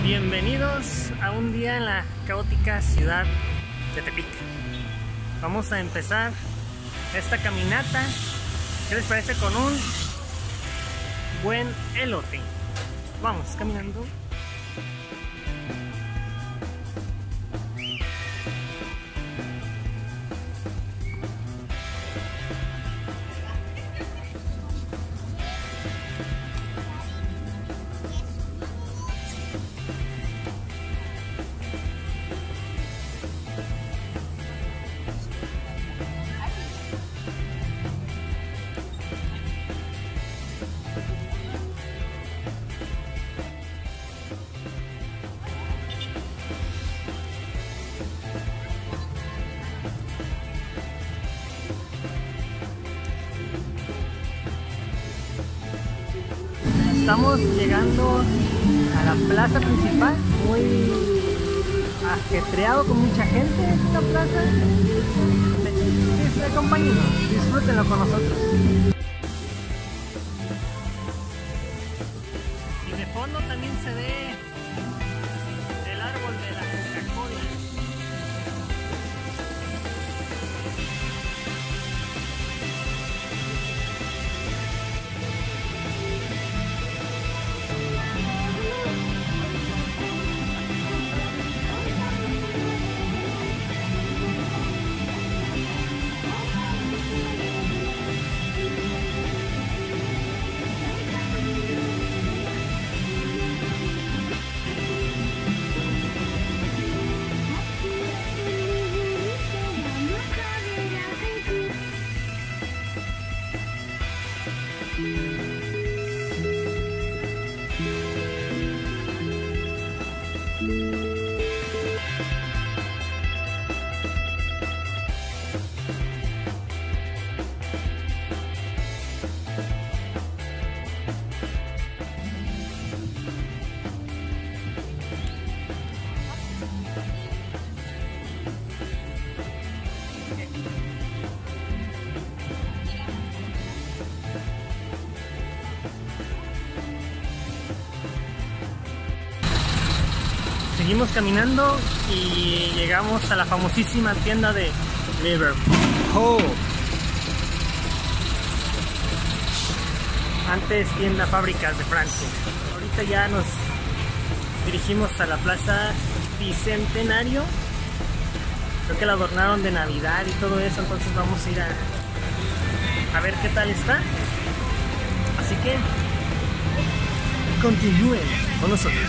Bienvenidos a un día en la caótica ciudad de Tepic. Vamos a empezar esta caminata. ¿Qué les parece con un buen elote? Vamos caminando. Estamos llegando a la plaza principal, muy ajetreado con mucha gente en esta plaza. Acompáñenos, disfrútenlo con nosotros. Y de fondo también se ve el árbol de la Coca-Cola. Seguimos caminando y llegamos a la famosísima tienda de Liverpool. Antes tienda Fábricas de Francia. Ahorita ya nos dirigimos a la Plaza Bicentenario. Creo que la adornaron de Navidad y todo eso, entonces vamos a ir a ver qué tal está. Así que continúen con nosotros.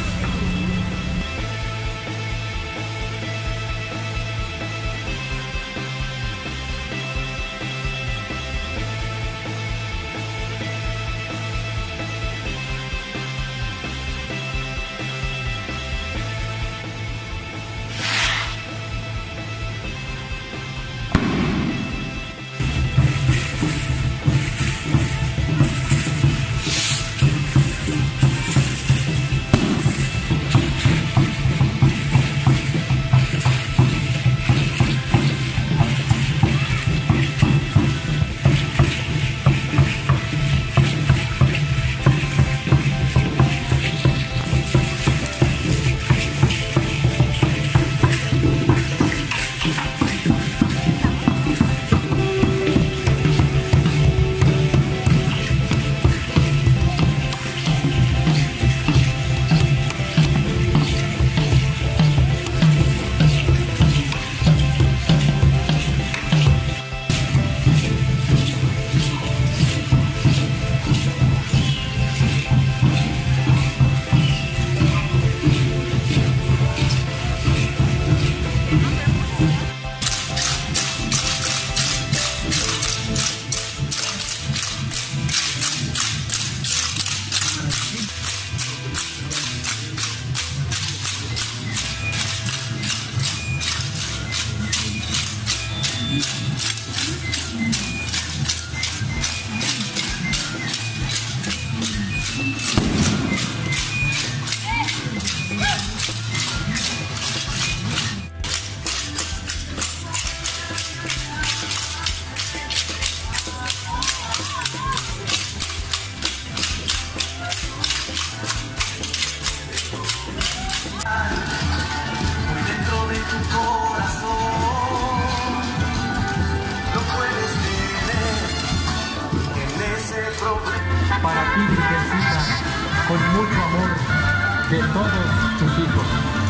con mucho amor de todos tus hijos.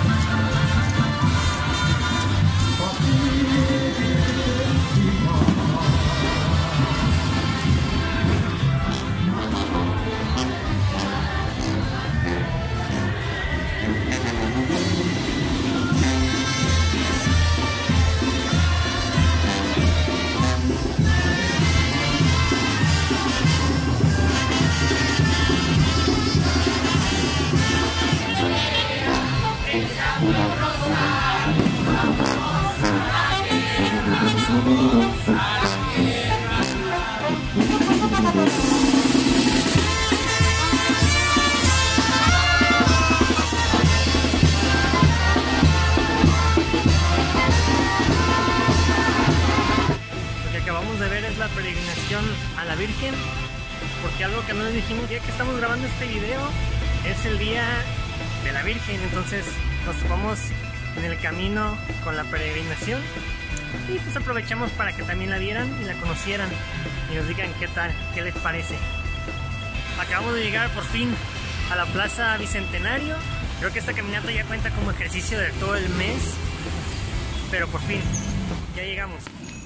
Lo que acabamos de ver es la peregrinación a la Virgen, porque algo que no les dijimos, el día que estamos grabando este video es el día de la Virgen, entonces nos topamos en el camino con la peregrinación y pues aprovechamos para que también la vieran y la conocieran y nos digan qué tal, qué les parece. Acabamos de llegar por fin a la Plaza Bicentenario. Creo que esta caminata ya cuenta como ejercicio de todo el mes, pero por fin ya llegamos.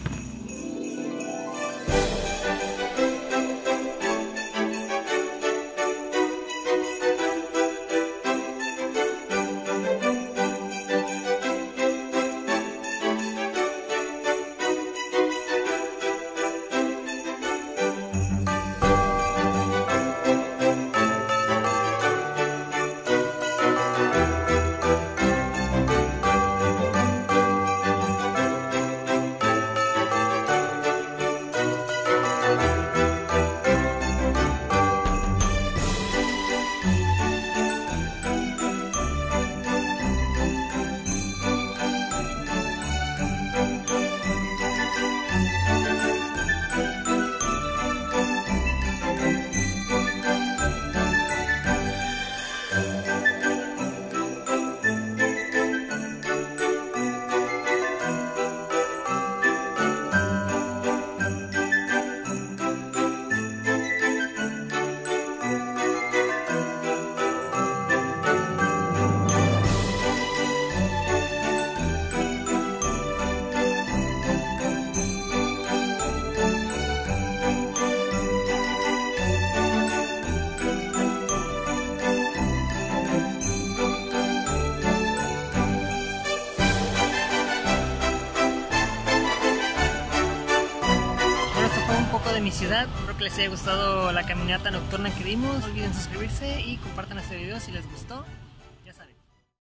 De mi ciudad, espero que les haya gustado la caminata nocturna que dimos. No olviden suscribirse y compartan este video si les gustó.